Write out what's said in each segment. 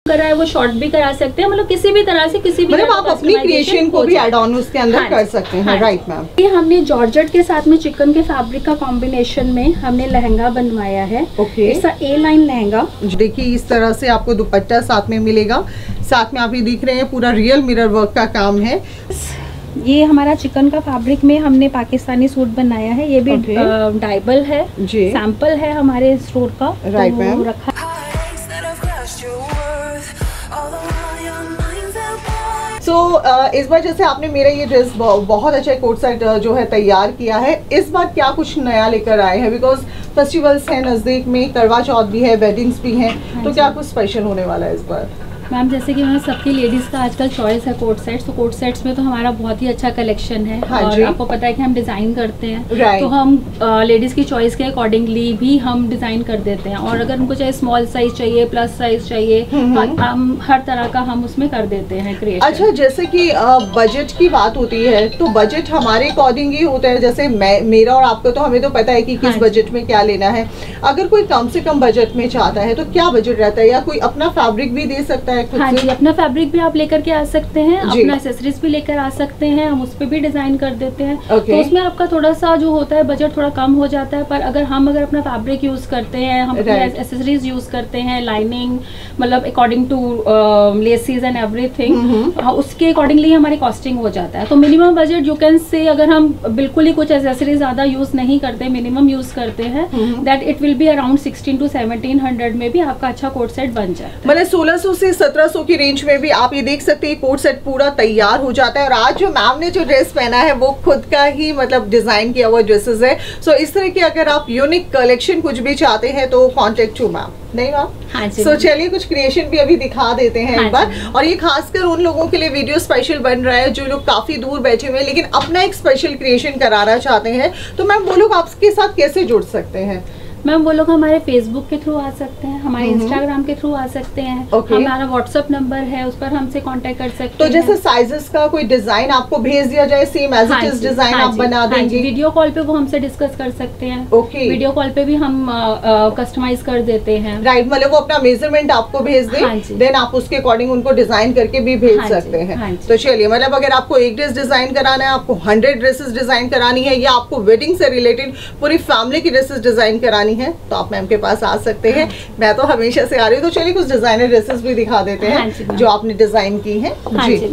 करा है वो शॉर्ट भी करा सकते हैं, मतलब किसी भी तरह से किसी भी मतलब आप अपनी क्रिएशन को भी ऐड ऑन उसके अंदर कर सकते हैं। Right ma'am. ये हमने जॉर्जेट के साथ में चिकन के फैब्रिक का कॉम्बिनेशन में हमने लहंगा बनवाया है। ओके। इसका ए लाइन लहंगा। देखिए इस तरह से आपको दुपट्टा साथ में मिलेगा, साथ में आप ये देख रहे हैं पूरा रियल मिरर वर्क का काम है। ये हमारा चिकन का फैब्रिक में हमने पाकिस्तानी सूट बनाया है, ये भी डाइबल है जी, सैंपल है हमारे स्टोर का। Right ma'am. रखा इस बार जैसे आपने मेरा ये ड्रेस बहुत अच्छा कोट सेट जो है तैयार किया है, इस बार क्या कुछ नया लेकर आए हैं? बिकॉज फेस्टिवल्स हैं नज़दीक में, करवा चौथ भी है, वेडिंग्स भी हैं, तो क्या कुछ स्पेशल होने वाला है इस बार? मैम जैसे कि सबकी लेडीज़ का आजकल चॉइस है कोट सेट्स, तो कोट सेट्स में तो हमारा बहुत ही अच्छा कलेक्शन है। हाँ और जी। आपको पता है कि हम डिज़ाइन करते हैं, right. तो हम लेडीज़ की चॉइस के अकॉर्डिंगली भी हम डिज़ाइन कर देते हैं। और अगर उनको चाहे स्मॉल साइज चाहिए, प्लस साइज चाहिए, हम हर तरह का हम उसमें कर देते हैं क्रिएशन। अच्छा, जैसे कि बजट की बात होती है तो बजट हमारे अकॉर्डिंग ही होता है। जैसे मेरा और आपका तो हमें तो पता है कि किस बजट में क्या लेना है। अगर कोई कम से कम बजट में चाहता है तो क्या बजट रहता है, या कोई अपना फैब्रिक भी दे सकता है खुद? हाँ जी, अपना फैब्रिक भी आप लेकर के आ सकते हैं, अपना एक्सेसरीज भी लेकर आ सकते हैं, हम उस पे भी डिजाइन कर देते हैं। तो उसमें आपका थोड़ा सा जो होता है बजट थोड़ा कम हो जाता है, पर अगर अपना फैब्रिक यूज करते हैं, हम एक्सेसरीज यूज करते हैं, लाइनिंग मतलब according to laces and everything, उसके अकॉर्डिंगली हमारी कॉस्टिंग हो जाता है। तो minimum budget you can say, अगर हम बिल्कुल ही कुछ एक्सेसरीज ज्यादा यूज नहीं करते, मिनिमम यूज करते हैं, that it will be around 1600 to 1700 में भी आपका अच्छा कोट सेट बन जाता है। मतलब 1600 से 1700 की रेंज में भी आप ये देख सकते हैं कोट सेट पूरा तैयार हो जाता है। और आज जो मैम ने जो ड्रेस पहना है वो खुद का ही मतलब डिजाइन किया हुआ ड्रेसेस है। सो इस तरह की अगर आप यूनिक कलेक्शन कुछ भी चाहते हैं तो कॉन्टेक्ट टू मैम, नहीं मैम? हाँ जी। सो चलिए कुछ क्रिएशन भी अभी दिखा देते हैं एक बार। और ये खासकर उन लोगों के लिए वीडियो स्पेशल बन रहा है जो लोग काफी दूर बैठे हुए हैं लेकिन अपना एक स्पेशल क्रिएशन कराना चाहते हैं। तो मैम वो लोग आपके साथ कैसे जुड़ सकते हैं? मैम वो लोग हमारे फेसबुक के थ्रू आ सकते हैं, हमारे इंस्टाग्राम के थ्रू आ सकते हैं। हमारा व्हाट्सएप नंबर है, उस पर हमसे कांटेक्ट कर सकते हैं। तो जैसे साइजेस का कोई डिजाइन आपको भेज दिया जाए, same as it is design आप बना देंगे? वीडियो कॉल पे वो हमसे डिस्कस कर सकते हैं। ओके। वीडियो कॉल पे भी हम कस्टमाइज कर देते हैं। राइट, मतलब वो अपना मेजरमेंट आपको भेज दें, देन आप उसके अकॉर्डिंग उनको डिजाइन करके भी भेज सकते हैं। तो चलिए, मतलब अगर आपको एक ड्रेस डिजाइन कराना है, आपको 100 ड्रेसेस डिजाइन करानी है, या आपको वेडिंग से रिलेटेड पूरी फैमिली की ड्रेसेस डिजाइन करानी है, तो आप मैम के पास आ सकते हैं। मैं तो हमेशा से आ रही हूँ, तो चलिए कुछ डिजाइनर ड्रेसेस भी दिखा देते हैं जो आपने डिजाइन की है। जी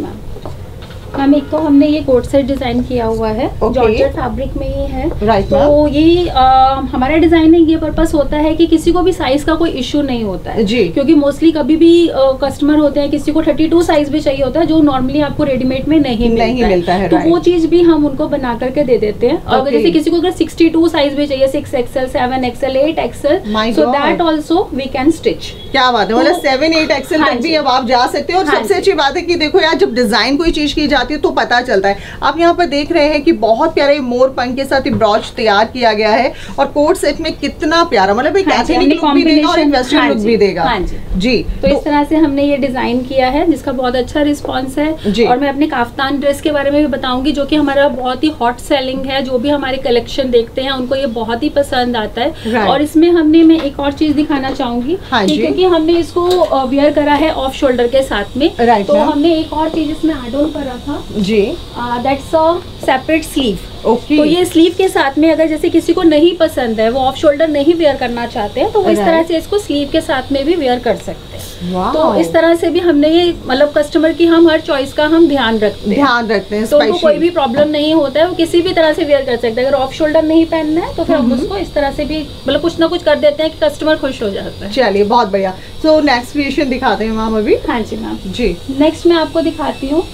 मैम, एक तो हमने ये कोट सेट डिजाइन किया हुआ है, जॉर्जेट फैब्रिक में ये है। तो ये हमारा डिजाइनिंग ये पर्पस होता है कि किसी को भी साइज का कोई इश्यू नहीं होता है जी, क्योंकि मोस्टली कभी भी कस्टमर होते हैं किसी को 32 साइज भी चाहिए होता है जो नॉर्मली आपको रेडीमेड में नहीं मिलता है। तो वो चीज भी हम उनको बना करके दे देते हैं। अगर जैसे किसी को अगर 62 साइज भी चाहिए, 6XL, 7XL, 8XL, so that also we can stitch. क्या बात है, मतलब 7, 8XL तक भी अब आप जा सकते हैं। और सबसे अच्छी बात है कि देखो यार, जब डिजाइन कोई चीज की जाती है तो पता चलता है। आप यहाँ पर देख रहे हैं कि बहुत प्यारे मोर पंख के साथ ब्रॉच तैयार किया गया है, और कोट सेट में कितना प्यारा, मतलब एक एथनिक लुक भी देगा और एक वेस्टर्न लुक भी देगा। जी, तो इस तरह से हमने ये डिजाइन किया है जिसका बहुत अच्छा रिस्पॉन्स है। और मैं अपने काफ्तान ड्रेस के बारे में भी बताऊंगी जो कि हमारा बहुत ही हॉट सेलिंग है। जो भी हमारे कलेक्शन देखते हैं उनको ये बहुत ही पसंद आता है। और इसमें मैं एक और चीज दिखाना चाहूंगी, क्योंकि हमने इसको वियर करा है ऑफ शोल्डर के साथ में, तो हमने एक और चीज इसमें ऐड ऑन करा था जी, दैट्स अ सेपरेट स्लीव। तो ये स्लीव के साथ में अगर जैसे किसी को नहीं पसंद है, वो ऑफ शोल्डर नहीं वेयर करना चाहते हैं, तो वो इस तरह से इसको स्लीव के साथ में भी वेयर कर सकते हैं। तो इस तरह से भी हमने ये मतलब कस्टमर की हम हर चॉइस का हम ध्यान रखते हैं। तो उनको कोई भी प्रॉब्लम नहीं होता है, वो किसी भी तरह से वेयर कर सकते हैं। अगर ऑफ शोल्डर नहीं पहनना है तो फिर हम उसको इस तरह से भी मतलब कुछ ना कुछ कर देते हैं कि कस्टमर खुश हो जाता है। चलिए, बहुत बढ़िया। सो नेक्स्ट क्रिएशन दिखाते हैं मैम अभी। हाँ जी मैम। जी, नेक्स्ट मैं आपको दिखाती हूँ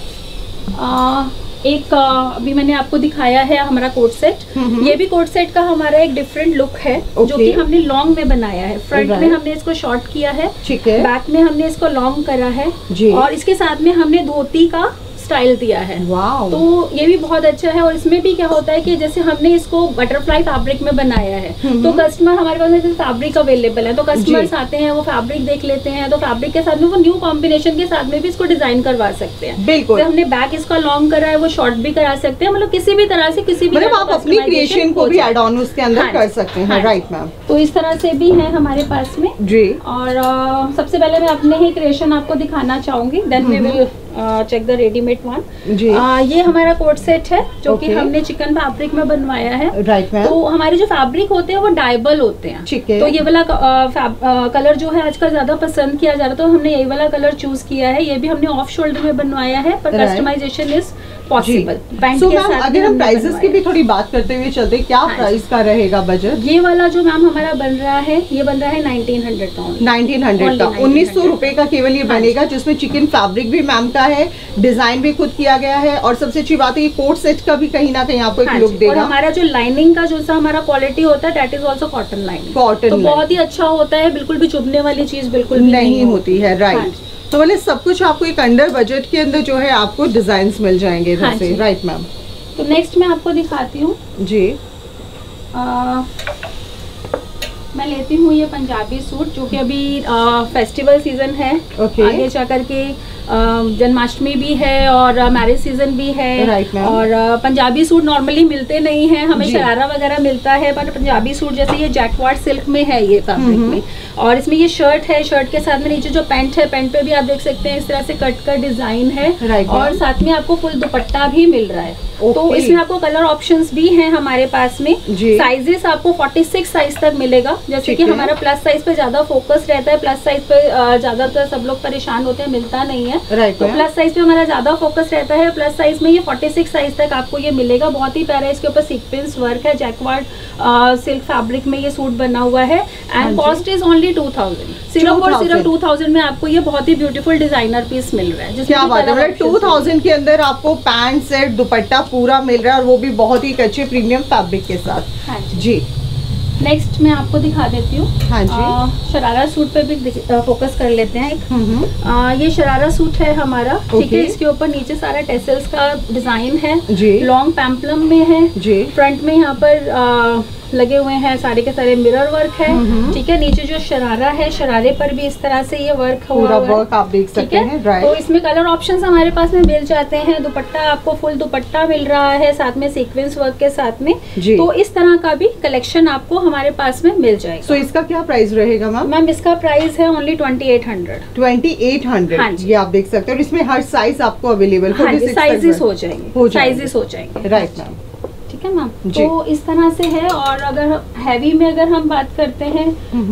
एक अभी मैंने आपको दिखाया है हमारा कोट सेट। ये भी कोट सेट का हमारा एक डिफरेंट लुक है जो कि हमने लॉन्ग में बनाया है। फ्रंट में हमने इसको शॉर्ट किया है, बैक में हमने इसको लॉन्ग करा है, और इसके साथ में हमने धोती का स्टाइल दिया है। वाओ। तो ये भी बहुत अच्छा है। और इसमें भी क्या होता है कि जैसे हमने इसको बटरफ्लाई फैब्रिक में बनाया है, तो कस्टमर हमारे पास जैसे फैब्रिक अवेलेबल है, तो कस्टमर्स आते हैं, वो फैब्रिक देख लेते हैं, तो फैब्रिक के साथ में वो न्यू कॉम्बिनेशन के साथ में भी इसको डिजाइन करवा सकते हैं। बिल्कुल। तो हमने बैक इसका लॉन्ग करा है, वो शॉर्ट भी करा सकते हैं, मतलब किसी भी तरह से, किसी भी मतलब आप अपनी क्रिएशन को भी ऐड ऑन उसके अंदर कर सकते हैं। Right ma'am. तो इस तरह से भी है हमारे पास में जी। और सबसे पहले मैं अपने ही क्रिएशन आपको दिखाना चाहूंगी, then we will check the readymade one. ये हमारा कोट सेट है जो कि हमने चिकन फैब्रिक में बनवाया है। Right ma'am. तो हमारे जो फैब्रिक होते हैं वो डाइबल होते हैं। ठीक है। तो ये वाला कलर जो है आजकल ज्यादा पसंद किया जा रहा है, तो हमने यही वाला कलर चूज किया है। ये भी हमने ऑफ शोल्डर में बनवाया है, पर customization is possible. So ma'am अगर हम प्राइसेस की भी थोड़ी बात करते हुए चलते, क्या प्राइस का रहेगा बजट? ये वाला जो मैम हमारा बन रहा है, ये बन रहा है 1900 का। 1900 का, 1900 रुपए का केवल ये बनेगा, जिसमें चिकन फैब्रिक भी मैम का है, डिजाइन भी खुद किया गया है, और सबसे अच्छी बात है ये कोट सेट का भी कहीं ना कहीं आपको एक लुक देगा। और हमारा जो लाइनिंग का जो सा हमारा क्वालिटी होता है, that is also cotton lining. Cotton तो बहुत ही अच्छा होता है, बिल्कुल भी चुभने वाली चीज बिल्कुल नहीं होती है। राइट। तो मतलब सब कुछ आपको एक अंडर बजट के अंदर जो है आपको डिजाइन मिल जाएंगे इधर से। Right ma'am. तो नेक्स्ट मैं आपको दिखाती हूँ जी। मैं लेती हूँ ये पंजाबी सूट, जो कि अभी फेस्टिवल सीजन है। आगे जाकर के जन्माष्टमी भी है और मैरिज सीजन भी है। और पंजाबी सूट नॉर्मली मिलते नहीं हैं, हमें शरारा वगैरह मिलता है, पर पंजाबी सूट जैसे ये जैकवार्ड सिल्क में है ये फैब्रिक में। और इसमें ये शर्ट है, शर्ट के साथ में नीचे जो पैंट है, पैंट पे भी आप देख सकते हैं इस तरह से कट का डिजाइन है। और साथ में आपको फुल दुपट्टा भी मिल रहा है। तो इसमें आपको कलर ऑप्शंस भी हैं हमारे पास में। साइजेस आपको 46 साइज तक मिलेगा। जैसे कि हमारा प्लस साइज पे ज्यादा फोकस रहता है, प्लस साइज पे ज्यादातर सब लोग परेशान होते हैं, मिलता नहीं है। तो प्लस साइज पे हमारा ज्यादा फोकस रहता है। प्लस साइज में ये 46 साइज तक आपको ये मिलेगा। बहुत ही प्यारा, इसके ऊपर सीक्वेंस वर्क है, जैकवार्ड सिल्क फैब्रिक में ये सूट बना हुआ है। And cost is only 2000। सिर्फ और सिर्फ 2000 में आपको ये बहुत ही ब्यूटीफुल डिजाइनर पीस मिल रहा है। क्या बात है, 2000 के अंदर आपको पैंट सेट दुपट्टा पूरा मिल रहा है, और वो भी बहुत ही अच्छे प्रीमियम फैब्रिक के साथ। हाँ जी। नेक्स्ट मैं आपको दिखा देती हूँ। हाँ जी। शरारा सूट पे भी फोकस कर लेते हैं एक। ये शरारा सूट है हमारा। ठीक है। इसके ऊपर नीचे सारा टेसल्स का डिजाइन है, लॉन्ग पैम्पलम में है। फ्रंट में यहाँ पर लगे हुए हैं सारे के सारे मिरर वर्क है। ठीक है। नीचे जो शरारा है, शरारे पर भी इस तरह से ये वर्क हुआ वर्क आप देख सकते हैं। तो इसमें कलर ऑप्शंस हमारे पास में मिल जाते हैं। दुपट्टा आपको फुल दुपट्टा मिल रहा है, साथ में सीक्वेंस वर्क के साथ में। तो इस तरह का भी कलेक्शन आपको हमारे पास में मिल जाएगा। तो इसका क्या प्राइस रहेगा मैम? मैम इसका प्राइस है ओनली 2800। 2800। ये आप देख सकते हैं। और इसमें हर साइज आपको अवेलेबल साइजेस हो जाएंगे, साइजेस हो जाएंगे। Right ma'am. ठीक है मैम। तो इस तरह से है। और अगर हैवी में अगर हम बात करते हैं,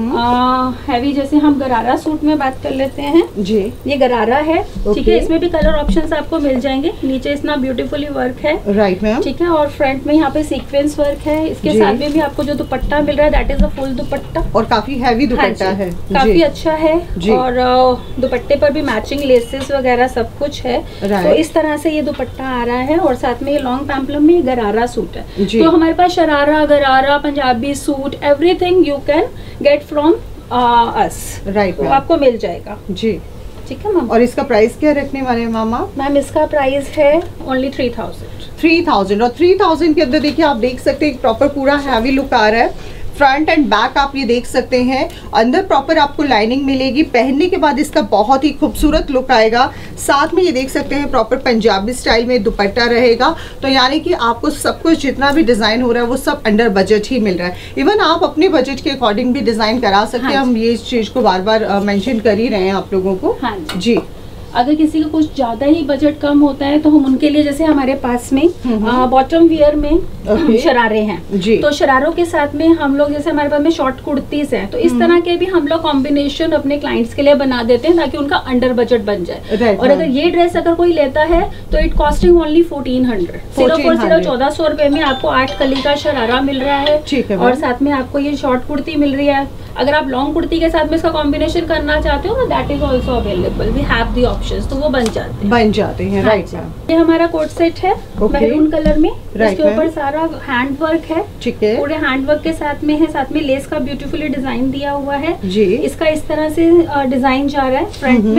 हैवी जैसे हम गरारा सूट में बात कर लेते हैं जी। ये गरारा है। ठीक है। इसमें भी कलर ऑप्शंस आपको मिल जाएंगे। नीचे इतना ब्यूटीफुली वर्क है। Right ma'am. ठीक है। और फ्रंट में यहाँ पे सीक्वेंस वर्क है। इसके साथ में भी आपको जो दुपट्टा मिल रहा है, that is a full dupatta, और काफी हैवी दुपट्टा है, काफी अच्छा है। और दुपट्टे पर भी मैचिंग लेसेस वगैरह सब कुछ है। तो इस तरह से ये दुपट्टा आ रहा है। और साथ में ये लॉन्ग पैम्पलम में गरारा सूट है। तो हमारे पास sharara, gharara, Punjabi suit, everything you can get from us. Right. तो आपको मिल जाएगा जी। ठीक है मैम। और इसका प्राइस क्या रखने वाले हैं मामा? मैम इसका प्राइस है ओनली 3000। 3000। और 3000 के अंदर देखिए आप देख सकते हैं प्रॉपर पूरा हैवी लुक आ रहा है। फ्रंट एंड बैक आप ये देख सकते हैं। अंदर प्रॉपर आपको लाइनिंग मिलेगी। पहनने के बाद इसका बहुत ही खूबसूरत लुक आएगा। साथ में ये देख सकते हैं प्रॉपर पंजाबी स्टाइल में दुपट्टा रहेगा। तो यानी कि आपको सब कुछ जितना भी डिजाइन हो रहा है वो सब अंडर बजट ही मिल रहा है। इवन आप अपने बजट के अकॉर्डिंग भी डिजाइन करा सकते हैं। हम ये इस चीज को बार बार मेंशन कर ही रहे हैं आप लोगों को। हाँ जी। अगर किसी का कुछ ज्यादा ही बजट कम होता है, तो हम उनके लिए, जैसे हमारे पास में बॉटम वियर में शरारे हैं जी। तो शरारों के साथ में हम लोग, जैसे हमारे पास में शॉर्ट कुर्तीज हैं, तो इस तरह के भी हम लोग कॉम्बिनेशन अपने क्लाइंट्स के लिए बना देते हैं, ताकि उनका अंडर बजट बन जाए। और अगर ये ड्रेस अगर कोई लेता है तो इट कॉस्टिंग ओनली 1400। सिर्फ और सिर्फ 1400 रुपए में आपको 8 कली का शरारा मिल रहा है। और साथ में आपको ये शॉर्ट कुर्ती मिल रही है। अगर आप लॉन्ग कुर्ती के साथ में इसका कॉम्बिनेशन करना चाहते हो, that is also available. We have the options, तो वो बन जाते हैं। राइट। ये हमारा कोट सेट है मैरून कलर में। इसके ऊपर सारा हैंड वर्क है। ठीक है। पूरे हैंड वर्क के साथ में है। साथ में लेस का ब्यूटीफुली डिजाइन दिया हुआ है जी। इसका इस तरह से डिजाइन जा रहा है फ्रंट में।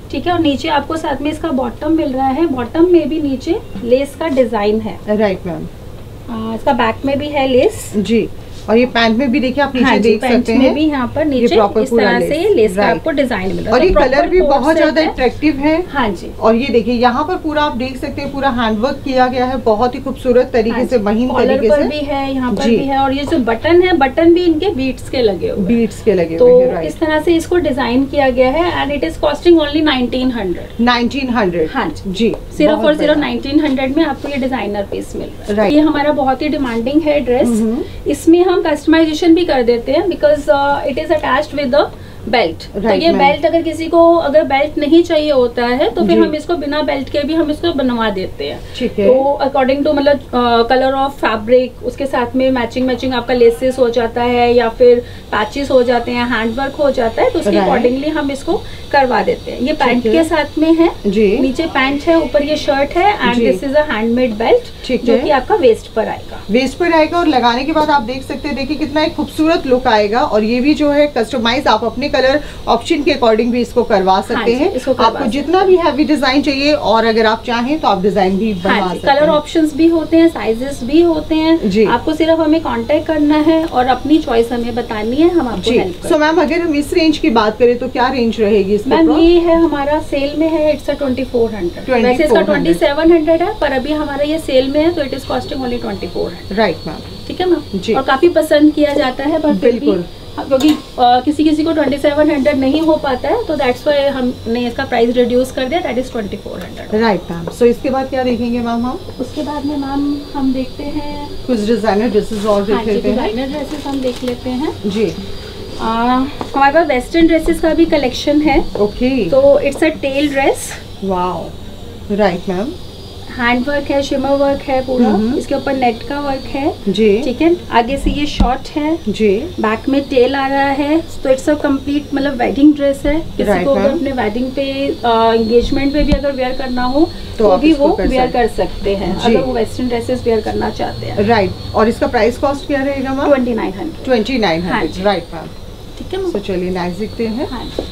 ठीक है, और नीचे आपको साथ में इसका बॉटम मिल रहा है, बॉटम में भी नीचे लेस का डिजाइन है। Right ma'am. इसका बैक में भी है लेस जी, और ये पैंट में भी देखिए आप नीचे देख सकते हैं, भी यहाँ पर नीचे इस तरह से लेस का आपको डिजाइन मिला, और ये कलर भी बहुत ज्यादा अट्रैक्टिव है। हाँ जी, और ये देखिए यहाँ पर पूरा आप देख सकते हैं, पूरा हैंडवर्क किया गया है बहुत ही खूबसूरत तरीके से, महीन तरीके से भी है, यहाँ पर भी है। और ये जो बटन है, बटन भी इनके बीट्स के लगे हुए, बीट्स के लगे हुए हैं। तो इस तरह से इसको डिजाइन किया गया है and it is costing only 1900। हाँ जी, सिर्फ और सिर्फ 1900 में आपको ये डिजाइनर पीस मिल रहा है। ये हमारा बहुत ही डिमांडिंग है ड्रेस। इसमें हम कस्टमाइजेशन भी कर देते हैं because it is attached with the belt. तो ये बेल्ट अगर किसी को अगर बेल्ट नहीं चाहिए होता है तो फिर हम इसको बिना बेल्ट के भी हम इसको बनवा देते हैं। ठीक है। तो अकॉर्डिंग टू मतलब कलर ऑफ फैब्रिक, उसके साथ में मैचिंग आपका लेसेस हो जाता है या फिर पैचेस हो जाते हैं, हैंडवर्क हो जाता है, तो उसके अकॉर्डिंगली हम इसको करवा देते हैं। ये पैंट के साथ में है जी, नीचे पैंट है, ऊपर ये शर्ट है and this is a handmade belt जो कि आपका वेस्ट पर आएगा। वेस्ट पर आएगा और लगाने के बाद आप देख सकते हैं, देखिए कितना एक खूबसूरत लुक आएगा। और ये भी जो है कस्टमाइज आप अपने कलर ऑप्शन के अकॉर्डिंग भी इसको करवा सकते हैं। आपको जितना भी हैवी डिजाइन चाहिए और अगर आप चाहें तो आप डिजाइन भी बनवा सकते हैं। कलर ऑप्शंस भी होते हैं, साइजेस भी होते हैं जी। आपको सिर्फ हमें कांटेक्ट करना है और अपनी चॉइस हमें बतानी है, हम आपको हेल्प करेंगे। सो मैम अगर हम इस रेंज की बात करें तो क्या रेंज रहेगी इसमें? मैम ये है हमारा सेल में है, इट्स 2400। वैसे इसका 2700 है, पर अभी हमारा ये सेल में है तो it is costing only 2400। Right ma'am, ठीक है मैम। और काफी पसंद किया जाता है, बट बिल्कुल क्योंकि किसी को 2700 नहीं हो पाता है तो दैट्स व्हाई हमने इसका प्राइस रिड्यूस कर दिया, that is 2400। Right ma'am. So इसके बाद क्या देखेंगे मैम हम? उसके बाद में मैम हम देखते हैं कुछ डिजाइनर ड्रेसेस और देख लेते हैं। डिजाइनर ड्रेसेस हम देख लेते हैं जी। हमारे पास वेस्टर्न ड्रेसेस का भी कलेक्शन है। ओके। तो it's a tail dress. Wow, right ma'am. Hand work है, शिमर वर्क है पूरा, इसके ऊपर नेट का वर्क है जी, ठीक है। आगे से ये शॉर्ट है जी, बैक में टेल आ रहा है। तो इट्स अ कंप्लीट मतलब वेडिंग ड्रेस है। किसी को अगर अपने वेडिंग पे एंगेजमेंट पे भी अगर वेयर करना हो तो भी वो वेयर कर सकते हैं, अगर वो वेस्टर्न ड्रेसेस वेयर करना चाहते हैं। राइट। और इसका प्राइस कॉस्ट क्या रहेगा मैम? 2900। राइट मैम, ठीक है। तो चलिए नेक्स्ट देखते हैं।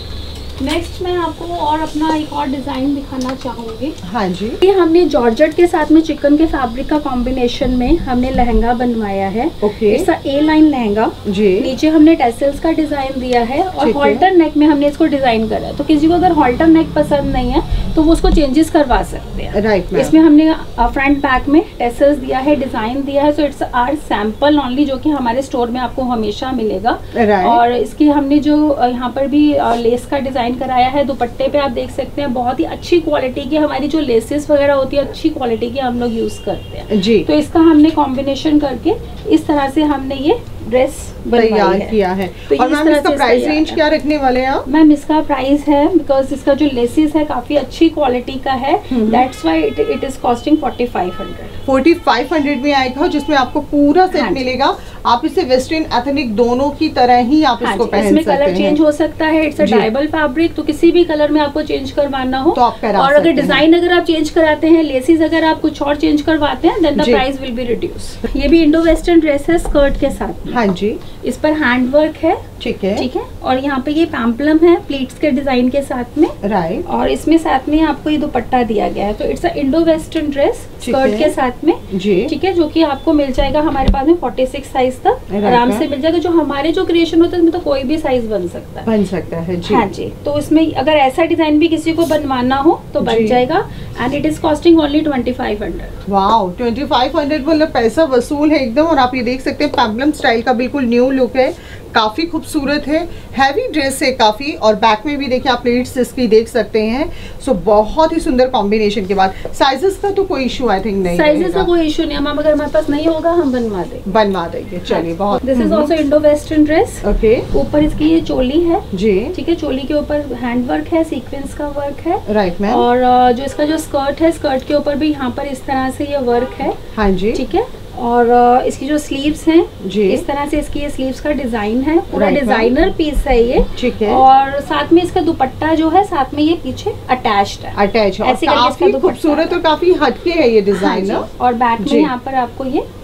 नेक्स्ट मैं आपको और अपना एक और डिजाइन दिखाना चाहूंगी। हाँ जी। ये हमने जॉर्जेट के साथ में चिकन के फैब्रिक का कॉम्बिनेशन में हमने लहंगा बनवाया है। Okay. It's A line lehenga जी। नीचे हमने टेसल्स का डिजाइन दिया है और हॉल्टर नेक में हमने इसको डिजाइन करा है। तो किसी को अगर हॉल्टर नेक पसंद नहीं है तो वो उसको चेंजेस करवा सकते हैं। राइट। इसमें हमने फ्रंट बैक में टेसल्स दिया है, डिजाइन दिया है। So it's our sample only, जो कि हमारे स्टोर में आपको हमेशा मिलेगा। और इसकी हमने जो यहाँ पर भी लेस का डिजाइन कराया है। दुपट्टे पे आप देख सकते हैं बहुत ही अच्छी क्वालिटी की हमारी जो लेसेस वगैरह होती है, अच्छी क्वालिटी की हम लोग यूज करते हैं जी। तो इसका हमने कॉम्बिनेशन करके इस तरह से हमने ये ड्रेस तैयार किया है। तो और मैम इसका प्राइस रेंज क्या रखने वाले हैं आप? मैम इसका प्राइस है, बिकॉज इसका जो लेसेस है काफी अच्छी क्वालिटी का है, that's why it is costing 4500। 4500 में आएगा, जिसमें आपको पूरा सेट मिलेगा। आप इसे वेस्टर्न एथनिक दोनों की तरह ही आप इसको पहन सकते हैं। इसमें कलर चेंज हो सकता है, इट्स अ डाइबल फैब्रिक, तो किसी भी कलर में आपको चेंज करवाना हो तो आप करा और अगर डिजाइन अगर आप चेंज कराते हैं, लेसेस अगर आप कुछ और चेंज करवाते हैं, then the price will be reduce. ये भी इंडो वेस्टर्न ड्रेस है स्कर्ट के साथ। हाँ जी। इस पर हैंड वर्क है, ठीक है, ठीक है। और यहाँ पे ये पैम्पलम है प्लीट्स के डिजाइन के साथ में। राइट। और इसमें साथ में आपको ये दुपट्टा दिया गया है। तो it's a Indo western dress skirt के साथ में जी, ठीक है, जो कि आपको मिल जाएगा हमारे पास में 46 साइज तक आराम से मिल जाएगा। जो हमारे जो क्रिएशन होता है उसमें तो कोई भी साइज बन सकता है जी। हाँ जी। तो इसमें अगर ऐसा डिजाइन भी किसी को बनवाना हो तो बन जाएगा and it is costing only 2500। Wow, 2500 मतलब पैसा वसूल है एकदम। और आप ये देख सकते हैं पैम्पलम स्टाइल का बिल्कुल न्यू लुक है, काफी खूबसूरत है, हैवी ड्रेस है काफी। और बैक में भी देखिए आप प्लेट्स इसकी देख सकते हैं। सो बहुत ही सुंदर कॉम्बिनेशन के बाद साइजेस का तो कोई इशू आई थिंक नहीं, साइजेस का कोई इशू नहीं। हम अगर हमारे पास नहीं होगा हम बनवा देंगे। चलिए बहुत। This is also Indo western dress. Okay. ऊपर इसकी ये चोली है जी, ठीक है। चोली के ऊपर हैंड वर्क है, सीक्वेंस का वर्क है। Right ma'am. और जो इसका जो स्कर्ट है, स्कर्ट के ऊपर भी यहाँ पर इस तरह से ये वर्क है। हाँ जी, ठीक है। और इसकी जो स्लीव्स हैं जी, इस तरह से इसकी ये स्लीव्स का डिजाइन है, पूरा डिजाइनर पीस है ये, ठीक है। और साथ में इसका दुपट्टा जो है साथ में ये पीछे अटैच है। ऐसे काफी खूबसूरत और काफी हटके है ये डिजाइन। और बैक में यहाँ पर आपको ये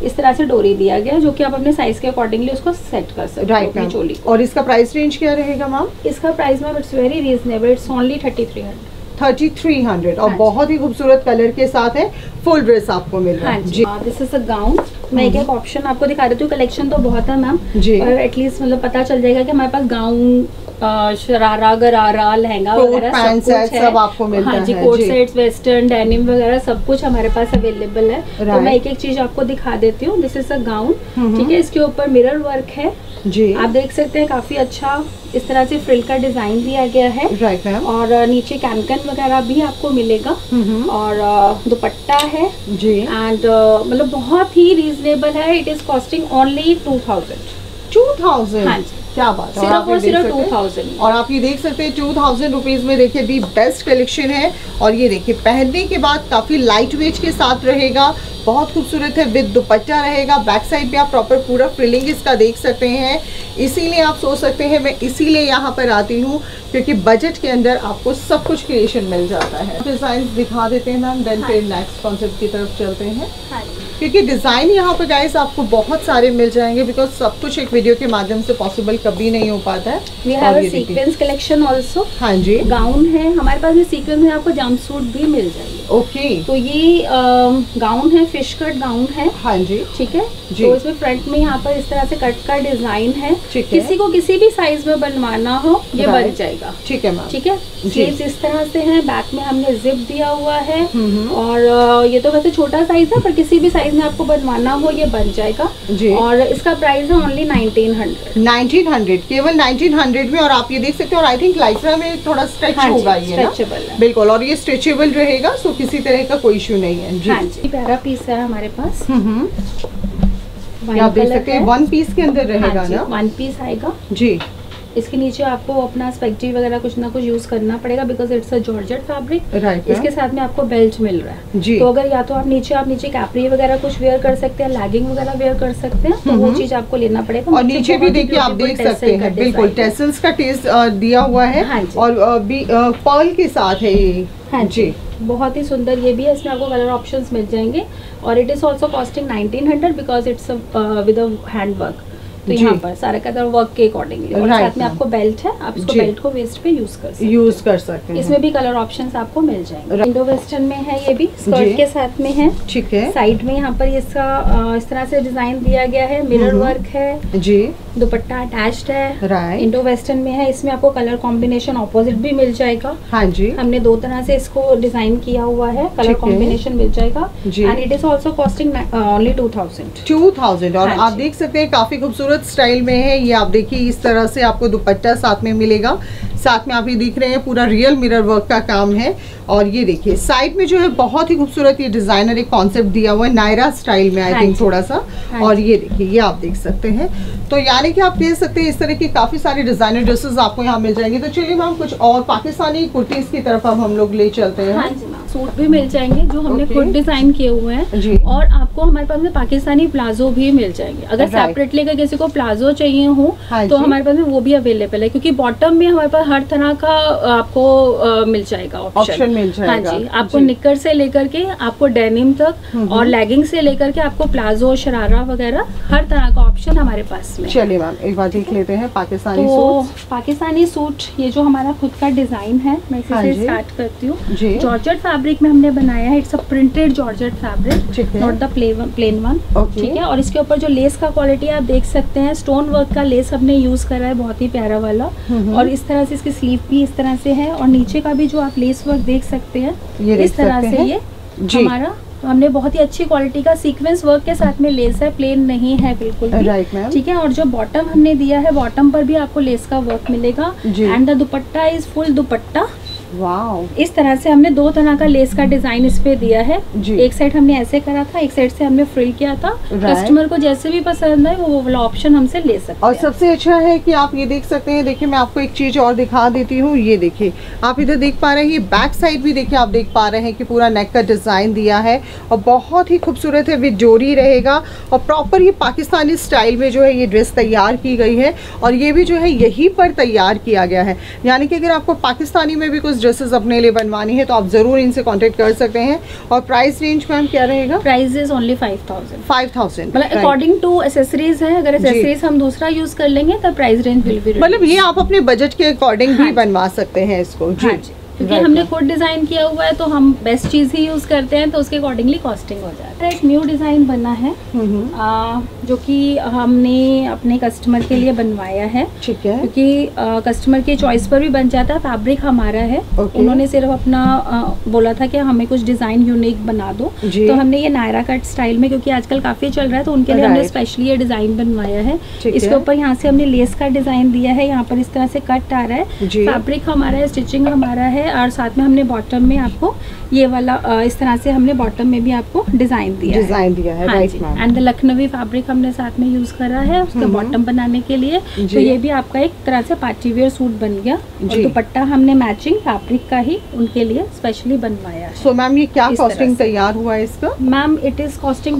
इस तरह से डोरी दिया गया जो कि आप अपने साइज के अकॉर्डिंगली उसको सेट कर सकते हो अपनी चोली। और इसका प्राइस रेंज क्या रहेगा मैम? इसका price ma'am it's very reasonable, it's only 3300 और बहुत ही खूबसूरत कलर के साथ है, फुल ड्रेस आपको मिल रहा है जी। This is a gown. मैं एक ऑप्शन आपको दिखा देती हूँ, कलेक्शन तो बहुत है मैम जी, और एटलीस्ट मतलब पता चल जाएगा कि हमारे पास गाउन, शरारा, गरारा, लहंगा वगैरह सब आपको मिलता है। हाँ जी, कोट सेट्स, वेस्टर्न, डेनिम वगैरह सब कुछ हमारे पास अवेलेबल है। तो मैं एक एक चीज आपको दिखा देती हूँ। दिस इज अ गाउन, ठीक है, इसके ऊपर मिरर वर्क है जी, आप देख सकते हैं, काफी अच्छा इस तरह से फ्रिल का डिजाइन दिया गया है। Right ma'am. और नीचे कैनकन वगैरह भी आपको मिलेगा और दुपट्टा है जी, एंड मतलब बहुत ही रीजनेबल है। It is costing only 2000। हाँ जी, क्या बात है, सिर्फ और सिर्फ 2000। और आप ये देख सकते हैं 2000 रुपीज में देखिए दी बेस्ट कलेक्शन है। और ये देखिए पहनने के बाद काफी लाइट वेट के साथ रहेगा, बहुत खूबसूरत है, विद दुपट्टा रहेगा। बैक साइड पे आप प्रॉपर पूरा फ्रिलिंग इसका देख सकते हैं। इसीलिए आप सोच सकते हैं मैं इसीलिए यहाँ पर आती हूँ, क्योंकि बजट के अंदर आपको सब कुछ क्रिएशन मिल जाता है। डिजाइन दिखा देते हैं मैम, देन फिर नेक्स्ट कॉन्सेप्ट की तरफ चलते हैं, क्योंकि डिजाइन यहाँ पर गाइस आपको बहुत सारे मिल जाएंगे, बिकॉज सब कुछ एक वीडियो के माध्यम से पॉसिबल कभी नहीं हो पाता है। We have a sequence collection also. हाँ जी, गाउन है हमारे पास में, सीक्वेंस में आपको जंप सूट भी मिल जाएगी। ओके, तो ये गाउन है, फिश कट गाउन है। हाँ जी, ठीक है जी। तो इसमें फ्रंट में यहाँ पर इस तरह से कट का डिजाइन है, किसी को किसी भी साइज में बनवाना हो ये बन जाएगा। ठीक है मैम, ठीक है। स्लीव्स इस तरह से है, बैक में हमने जिप दिया हुआ है, और ये तो वैसे छोटा साइज है, पर किसी भी साइज में आपको बनवाना हो ये बन जाएगा जी। और इसका प्राइस है ओनली 1900, केवल 1900 में। और आप ये देख सकते हो, और आई थिंक लाइक्रा में थोड़ा स्ट्रेच होगा ये ना, बिल्कुल, और ये स्ट्रेचेबल रहेगा, सो किसी तरह का कोई इशू नहीं है जी। हाँ जी, प्यारा पीस है हमारे पास। आप देख सकते हैं वन पीस के अंदर रहेगा ना, वन पीस आएगा जी। इसके नीचे आपको अपना स्पेक्ट्री वगैरह कुछ ना कुछ यूज करना पड़ेगा, because it's a georgette fabric. Right. इसके साथ में आपको बेल्ट मिल रहा है जी। तो अगर या तो आप नीचे कैपरी वगैरह कुछ वेयर कर सकते हैं, लैगिंग वगैरह वेयर कर सकते हैं, तो वो चीज आपको लेना पड़ेगा। और नीचे भी देखिए आप देख सकते हैं, बिल्कुल टेसल्स का टेस्ट दिया हुआ है। हाँ, और पर्ल के साथ है ये। हाँ जी, बहुत ही सुंदर ये भी है। इसमें आपको कलर ऑप्शंस मिल जाएंगे, और it is also costing 1900 because it's with hand work. तो यहाँ पर सारा का वर्क के अकॉर्डिंगली, और साथ में आपको बेल्ट है, आप इसको बेल्ट को वेस्ट पे यूज कर सकते हैं। इसमें भी कलर ऑप्शंस आपको मिल जाएंगे। इंडो वेस्टर्न में है, ये भी स्कर्ट के साथ में है। ठीक है। साइड में यहाँ पर इसका इस तरह से डिजाइन दिया गया है, मिरर वर्क है जी, दुपट्टा अटैच्ड है। राइट। इंडो वेस्टर्न में है, इसमें आपको कलर कॉम्बिनेशन ऑपोजिट भी मिल जाएगा। हाँ जी, हमने दो तरह से इसको डिजाइन किया हुआ है, कलर कॉम्बिनेशन मिल जाएगा। And it is also costing only 2000। और आप देख सकते हैं काफी खूबसूरत स्टाइल में है ये। आप देखिए इस तरह से आपको दुपट्टा साथ में मिलेगा, साथ में आप ये देख रहे हैं पूरा रियल मिरर वर्क का काम है। और ये देखिए साइड में जो है बहुत ही खूबसूरत ये डिजाइनर एक कॉन्सेप्ट दिया हुआ है, नायरा स्टाइल में आई थिंक थोड़ा सा। और ये देखिए ये आप देख सकते हैं, तो यानी कि आप कह सकते हैं इस तरह की काफी सारी डिजाइनर ड्रेसेस आपको यहाँ मिल जाएंगी। तो चलिए मैम कुछ और पाकिस्तानी कुर्तीज की तरफ अब हम लोग ले चलते हैं। सूट भी मिल जाएंगे जो हमने खुद डिजाइन किए हुए हैं, और आपको हमारे पास में पाकिस्तानी प्लाजो भी मिल जाएंगे। अगर सेपरेटली अगर किसी को प्लाजो चाहिए हो तो हमारे पास में वो भी अवेलेबल है, क्योंकि बॉटम में हमारे पास हर तरह का आपको मिल जाएगा ऑप्शन मिल जाएगा। हाँ जी, आपको निकर से लेकर के आपको डेनिम तक, और लेगिंग से लेकर के आपको प्लाजो, शरारा वगैरह हर तरह का ऑप्शन हमारे पास में। चलिए मैम एक बार देख लेते हैं पाकिस्तानी सूट। पाकिस्तानी सूट ये जो हमारा खुद का डिजाइन है, मैं इसी से स्टार्ट करती हूँ। जॉर्जेट फैब्रिक में हमने बनाया है, it's a printed georgette fabric, not the plain one. ठीक है। और इसके ऊपर जो लेस का क्वालिटी आप देख सकते हैं, स्टोन वर्क का लेस हमने यूज करा है, बहुत ही प्यारा वाला। और इस तरह से इसकी स्लीव भी इस तरह से है, और नीचे का भी जो आप लेस वर्क देख सकते हैं इस तरह से ये हमारा हमने बहुत ही अच्छी क्वालिटी का सीक्वेंस वर्क के साथ में लेस है, प्लेन नहीं है बिल्कुल भी। Right ma'am. ठीक है। और जो बॉटम हमने दिया है, बॉटम पर भी आपको लेस का वर्क मिलेगा, and the dupatta is full dupatta. Wow, इस तरह से हमने दो तरह का लेस का डिजाइन इस पे दिया है। एक साइड हमने ऐसे करा था, एक साइड से हमने फ्रिल किया था। कस्टमर को जैसे भी पसंद है वो वाला ऑप्शन हमसे ले सकते हैं। और सबसे अच्छा है कि आप ये देख सकते हैं, देखिए मैं आपको एक चीज और दिखा देती हूँ। ये देखिए आप इधर देख पा रहे हैं, ये बैक साइड भी देखिए आप देख पा रहे हैं कि पूरा नेक का डिजाइन दिया है, और बहुत ही खूबसूरत है, विद जोरी रहेगा। और प्रॉपर ये पाकिस्तानी स्टाइल में जो है ये ड्रेस तैयार की गई है, और ये भी जो है यहीं पर तैयार किया गया है। यानी कि अगर आपको पाकिस्तानी में भी कुछ ड्रेसेस अपने लिए बनवानी है तो आप जरूर इनसे कांटेक्ट कर सकते हैं। और प्राइस रेंज मैम क्या रहेगा? प्राइस इज ओनली 5000 मतलब अकॉर्डिंग टू एसेसरीज है। अगर एसेसरीज हम दूसरा यूज कर लेंगे तो प्राइस रेंज विल बी, मतलब ये आप अपने बजट के अकॉर्डिंग भी बनवा सकते हैं इसको। जी क्योंकि हमने खुद डिज़ाइन किया हुआ है तो हम बेस्ट चीज़ ही यूज़ करते हैं तो उसके अकॉर्डिंगली कॉस्टिंग हो जाता है। एक न्यू डिज़ाइन बना है जो कि हमने अपने कस्टमर के लिए बनवाया है। ठीक है। क्योंकि कस्टमर के चॉइस पर भी बन जाता है, फैब्रिक हमारा है। उन्होंने सिर्फ अपना बोला था कि हमें कुछ डिज़ाइन यूनिक बना दो, तो हमने ये नायरा कट स्टाइल में, क्योंकि आजकल काफ़ी चल रहा है तो उनके लिए हमने स्पेशली ये डिज़ाइन बनवाया है। इसके ऊपर यहाँ से हमने लेस का डिज़ाइन दिया है, यहाँ पर इस तरह से कट आ रहा है, फैब्रिक हमारा है, स्टिचिंग हमारा है, और साथ में हमने बॉटम में आपको ये वाला इस तरह से हमने बॉटम में भी आपको डिजाइन दिया है। Right ma'am. And the Lucknowi fabric हमने साथ में यूज करा है उसका बॉटम बनाने के लिए। तो ये भी आपका एक तरह से पार्टी वेयर सूट बन गया। और दुपट्टा हमने मैचिंग फैब्रिक का ही उनके लिए स्पेशली बनवाया है। सो मैम ये क्या कॉस्टिंग तैयार हुआ है इसका? Ma'am it is costing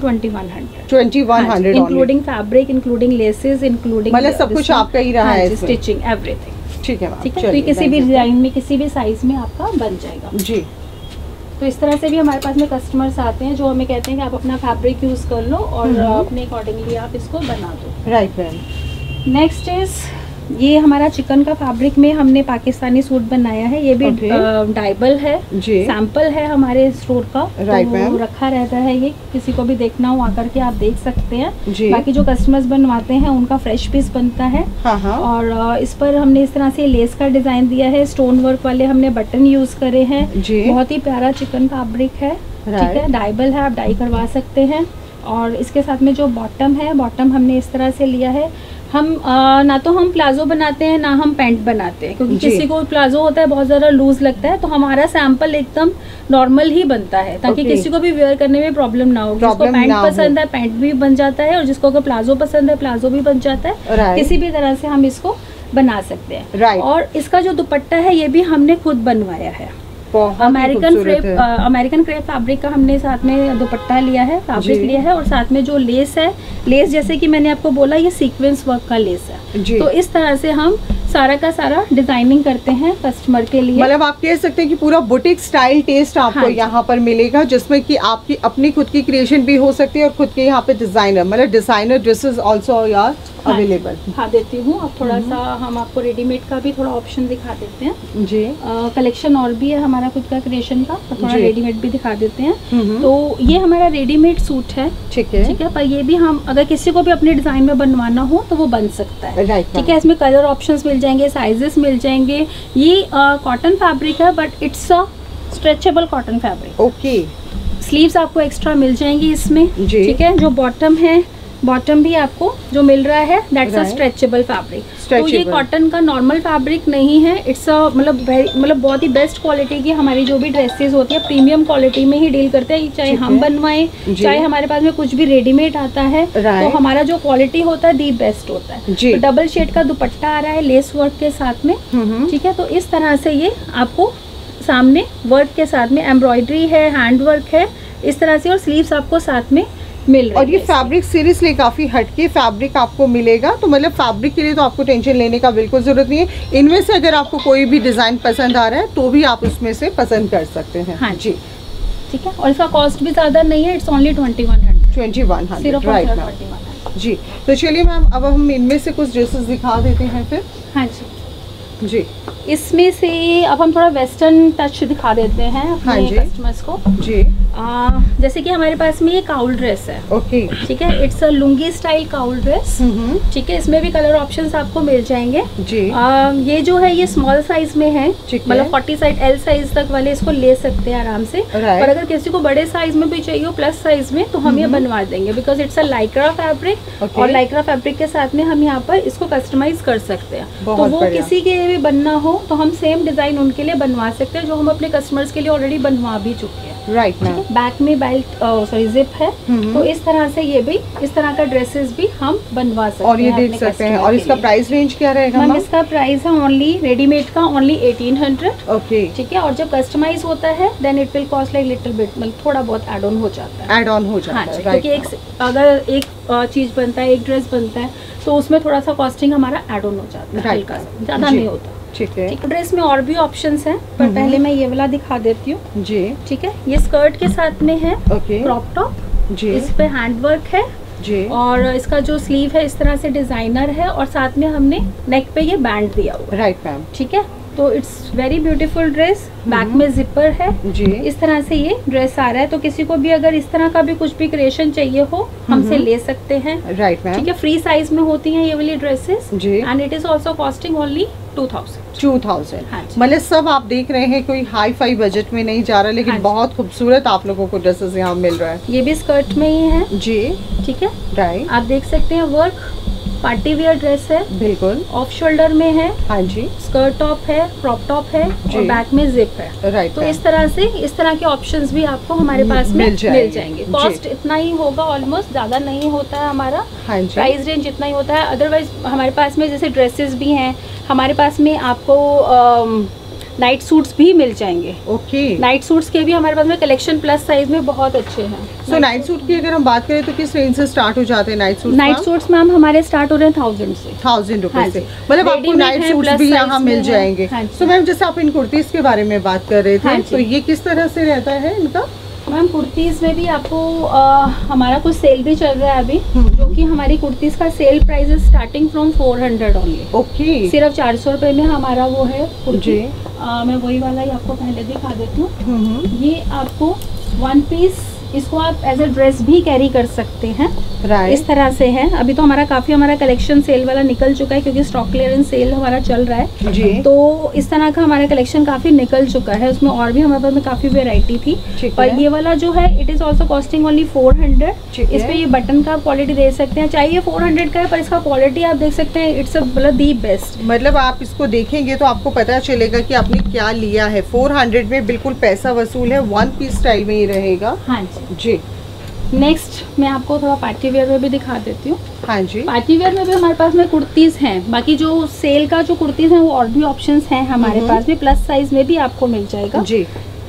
2100 including fabric, including laces, including मतलब सब कुछ आपका ही रहा है, स्टिचिंग एवरीथिंग। ठीक है, ठीक है। तो ये किसी भी डिजाइन में किसी भी साइज में आपका बन जाएगा। जी। तो इस तरह से भी हमारे पास में कस्टमर्स आते हैं जो हमें कहते हैं कि आप अपना फैब्रिक यूज कर लो और अपने अकॉर्डिंगली आप इसको बना दो। Right ma'am. नेक्स्ट इज ये हमारा चिकन का फैब्रिक में हमने पाकिस्तानी सूट बनाया है। ये भी डाइबल है, सैंपल है हमारे स्टोर का। तो रखा रहता है, ये किसी को भी देखना हो आकर के आप देख सकते हैं। बाकी जो कस्टमर्स बनवाते हैं उनका फ्रेश पीस बनता है। और इस पर हमने इस तरह से लेस का डिजाइन दिया है, स्टोन वर्क वाले हमने बटन यूज करे हैं। बहुत ही प्यारा चिकन फैब्रिक है। ठीक है, डाइबल है, आप डाई करवा सकते हैं। और इसके साथ में जो बॉटम है, बॉटम हमने इस तरह से लिया है। हम ना तो हम प्लाजो बनाते हैं ना हम पैंट बनाते हैं, क्योंकि किसी को प्लाजो होता है बहुत ज़्यादा लूज लगता है, तो हमारा सैंपल एकदम नॉर्मल ही बनता है ताकि किसी को भी वेयर करने में प्रॉब्लम ना हो। जिसको पैंट पसंद है पैंट भी बन जाता है, और जिसको अगर प्लाजो पसंद है प्लाजो भी बन जाता है। किसी भी तरह से हम इसको बना सकते हैं। और इसका जो दुपट्टा है ये भी हमने खुद बनवाया है। अमेरिकन क्रेप फैब्रिक का हमने साथ में दुपट्टा लिया है, फैब्रिक लिया है। और साथ में जो लेस है, लेस जैसे कि मैंने आपको बोला ये सीक्वेंस वर्क का लेस है। तो इस तरह से हम सारा का सारा डिजाइनिंग करते हैं कस्टमर के लिए। मतलब आप कह सकते हैं कि पूरा बुटीक स्टाइल टेस्ट आपको यहाँ पर मिलेगा, जिसमें कि आपकी अपनी खुद की क्रिएशन भी हो सकती है और खुद के यहाँ पे डिजाइनर, मतलब डिजाइनर ड्रेसेस आल्सो यार अवेलेबल। हाँ देती हूँ। अब थोड़ा सा हम आपको रेडीमेड का भी थोड़ा ऑप्शन दिखा देते हैं। जी। कलेक्शन और भी है हमारा खुद का क्रिएशन का, तो थोड़ा रेडीमेड भी दिखा देते हैं। तो ये हमारा रेडीमेड सूट है। ठीक है। ठीक है, पर ये भी हम अगर किसी को भी अपने डिजाइन में बनवाना हो तो वो बन सकता है। ठीक है, इसमें कलर ऑप्शंस मिल जाएंगे, साइजेस मिल जाएंगे। ये कॉटन फैब्रिक है but it's a stretchable cotton fabric. Okay. Sleeves आपको एक्स्ट्रा मिल जाएंगी इसमें। ठीक है, जो बॉटम है, बॉटम भी आपको जो मिल रहा है दैट्स अ स्ट्रेचेबल फैब्रिक। तो ये कॉटन का नॉर्मल फैब्रिक नहीं है, इट्स अ मतलब बहुत ही बेस्ट क्वालिटी की हमारी जो भी ड्रेसेस होती है प्रीमियम क्वालिटी में ही डील करते हैं। चाहे हम बनवाएं, चाहे हमारे पास में कुछ भी रेडीमेड आता है, तो हमारा जो क्वालिटी होता है दी बेस्ट होता है। तो डबल शेड का दुपट्टा आ रहा है लेस वर्क के साथ में। ठीक है, तो इस तरह से ये आपको सामने वर्क के साथ में एम्ब्रॉयडरी है, हैंड वर्क है इस तरह से, और स्लीव्स आपको साथ में मिल रही है। और ये फैब्रिक सीरियसली काफी हटके फैब्रिक आपको मिलेगा, तो मतलब फैब्रिक के लिए तो आपको टेंशन लेने का बिल्कुल जरूरत नहीं है। इनमें से अगर आपको कोई भी डिजाइन पसंद आ रहा है तो भी आप उसमें से पसंद कर सकते हैं। हाँ जी। ठीक है, और इसका कॉस्ट भी ज्यादा नहीं है, इट्स ओनली 2100 राइट जी। तो चलिए मैम अब हम इनमें से कुछ ड्रेसेस दिखा देते हैं फिर। हाँ जी। जी। इसमें से अब हम थोड़ा वेस्टर्न टच दिखा देते हैं अपने कस्टमर्स को। जी। जैसे कि हमारे पास में ये काउल ड्रेस है। ओके। ठीक है, it's a lungi style cowl dress. ठीक है, इसमें भी कलर ऑप्शंस आपको मिल जाएंगे। जी। ये जो है ये स्मॉल साइज में है, मतलब 40 साइज एल साइज तक वाले इसको ले सकते हैं आराम से। और अगर किसी को बड़े साइज में भी चाहिए प्लस साइज में, तो हम ये बनवा देंगे, because it's a Lycra fabric. और लाइक्रा फैब्रिक के साथ में हम यहाँ पर इसको कस्टमाइज कर सकते हैं। तो वो किसी के भी बनना हो तो हम सेम डिजाइन उनके लिए बनवा सकते हैं, जो हम अपने कस्टमर्स के लिए ऑलरेडी बनवा भी चुके हैं। Right ma'am. बैक में बेल्ट सॉरी जिप है, तो इस तरह से ये भी इस तरह का ड्रेसेस भी हम बनवा सकते हैं और ये देख सकते हैं। और इसका प्राइस रेंज क्या रहेगा मैम? इसका प्राइस है ओनली रेडीमेड का ओनली 1800। ओके। ठीक है, और जब कस्टमाइज होता है then it will cost like little bit, मतलब थोड़ा बहुत एड ऑन हो जाता है। एड ऑन हो जाता है, क्योंकि अगर एक चीज बनता है, एक ड्रेस बनता है, तो उसमें थोड़ा सा कॉस्टिंग हमारा एड ऑन हो जाता है, हल्का सा, ज्यादा नहीं होता। ठीक है। ड्रेस में और भी ऑप्शंस हैं, पर पहले मैं ये वाला दिखा देती हूँ जी। ठीक है, ये स्कर्ट के साथ में है, क्रॉप टॉप जी, इस पे हैंड वर्क है जी, और इसका जो स्लीव है इस तरह से डिजाइनर है, और साथ में हमने नेक पे ये बैंड दिया हुआ है। Right ma'am. ठीक है, तो it's very beautiful dress, back में जिपर है जी, इस तरह से ये ड्रेस आ रहा है। तो किसी को भी अगर इस तरह का भी कुछ भी क्रिएशन चाहिए हो हमसे ले सकते हैं। Right ma'am. ठीक है, फ्री साइज में होती हैं ये वाली ड्रेसेस जी, and it is also costing only 2000। मतलब सब आप देख रहे हैं कोई हाई फाई बजट में नहीं जा रहा, लेकिन बहुत खूबसूरत आप लोगों को ड्रेसेस यहाँ मिल रहा है। ये भी स्कर्ट में ही है जी। ठीक है, राइट, आप देख सकते हैं वर्क, पार्टी वियर ड्रेस है, बिल्कुल ऑफ शोल्डर में है। हाँ जी, स्कर्ट टॉप है, क्रॉप टॉप है और बैक में जिप है। राइट, तो इस तरह से इस तरह के ऑप्शंस भी आपको हमारे पास में मिल जाएंगे। कॉस्ट इतना ही होगा, ऑलमोस्ट ज्यादा नहीं होता है हमारा। हाँ जी, प्राइस रेंज इतना ही होता है। अदरवाइज हमारे पास में जैसे ड्रेसेस भी हैं, हमारे पास में आपको नाइट सूट्स भी मिल जाएंगे। ओके, नाइट सूट्स के भी हमारे पास में कलेक्शन प्लस साइज में बहुत अच्छे हैं। सो नाइट सूट की अगर हम बात करें तो किस रेंज से स्टार्ट हो जाते हैं night suit? Night suits ma'am हमारे स्टार्ट हो रहे हैं 1000 से। 1000 रुपए से, मतलब आपको नाइट सूट्स भी यहाँ मिल जाएंगे। सो मैम जैसे आप इन कुर्तीज के बारे में बात कर रहे थे, तो ये किस तरह से रहता है इनका? मैम कुर्तीज में भी आपको हमारा कुछ सेल भी चल रहा है अभी, जो कि हमारी कुर्तीज का सेल प्राइस है स्टार्टिंग फ्रॉम 400 ओनली। ओके, सिर्फ 400 रुपए में हमारा वो है कुर्ती। मैं वही वाला ही आपको पहले दिखा देती हूँ। ये आपको वन पीस, इसको आप एज ए ड्रेस भी कैरी कर सकते हैं। इस तरह से है। अभी तो हमारा काफी हमारा कलेक्शन सेल वाला निकल चुका है, क्योंकि स्टॉक क्लियरेंस सेल हमारा चल रहा है जी। तो इस तरह का हमारा कलेक्शन काफी निकल चुका है, उसमें और भी हमारे पास में काफी वेराइटी थी। और ये वाला जो है it is also costing only 400। इस पे ये बटन का क्वालिटी देख सकते हैं, चाहिए 400 का है, पर इसका क्वालिटी आप देख सकते हैं, इट्स मतलब दी बेस्ट। मतलब आप इसको देखेंगे तो आपको पता चलेगा कि आपने क्या लिया है। 400 में बिल्कुल पैसा वसूल है, वन पीस स्टाइल में ही रहेगा। हाँ जी। नेक्स्ट मैं आपको थोड़ा पार्टी वेयर में भी दिखा देती हूँ। हाँ जी, पार्टी वेयर में भी हमारे पास में कुर्तीज हैं। बाकी जो सेल का जो कुर्तीज हैं वो और भी ऑप्शंस हैं हमारे पास में, प्लस साइज में भी आपको मिल जाएगा जी।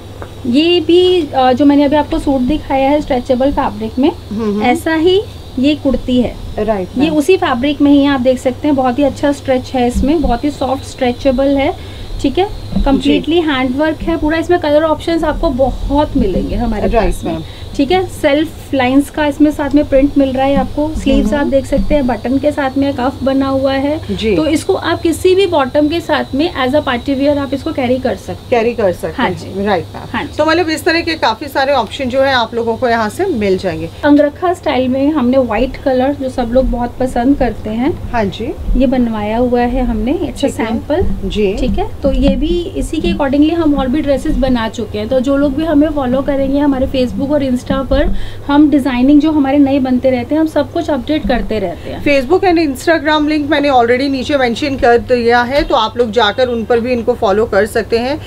ये भी जो मैंने अभी आपको सूट दिखाया है स्ट्रेचेबल फैब्रिक में, ऐसा ही ये कुर्ती है। राइट, ये उसी फैब्रिक में ही आप देख सकते हैं, बहुत ही अच्छा स्ट्रेच है इसमें, बहुत ही सॉफ्ट स्ट्रेचेबल है। ठीक है, कम्प्लीटली हैंड वर्क है पूरा। इसमें कलर ऑप्शंस आपको बहुत मिलेंगे हमारे पास में। ठीक है, सेल्फ लाइंस का इसमें साथ में प्रिंट मिल रहा है आपको। स्लीव्स आप देख सकते हैं, बटन के साथ में कफ बना हुआ है जी। तो इसको आप किसी भी बॉटम के साथ में एज अ पार्टी वियर आप इसको कैरी कर सकते हैं। हाँ जी, राइट मैम। हाँ, तो मतलब इस तरह के काफी सारे ऑप्शन जो है आप लोगों को यहाँ से मिल जाएंगे। अंगरखा स्टाइल में हमने व्हाइट कलर जो सब लोग बहुत पसंद करते हैं, हाँ जी, ये बनवाया हुआ है हमने, अच्छा सैंपल जी। ठीक है, तो ये भी इसी के अकॉर्डिंगली हम और भी ड्रेसेस बना चुके हैं। तो जो लोग भी हमें फॉलो करेंगे हमारे फेसबुक और इंस्टा पर, हम डिजाइनिंग जो हमारे नए बनते रहते हैं, हम सब कुछ अपडेट करते रहते हैं। फेसबुक एंड इंस्टाग्राम लिंक मैंने ऑलरेडी नीचे मेंशन कर दिया है, तो आप लोग जाकर उन पर भी इनको फॉलो कर सकते हैं।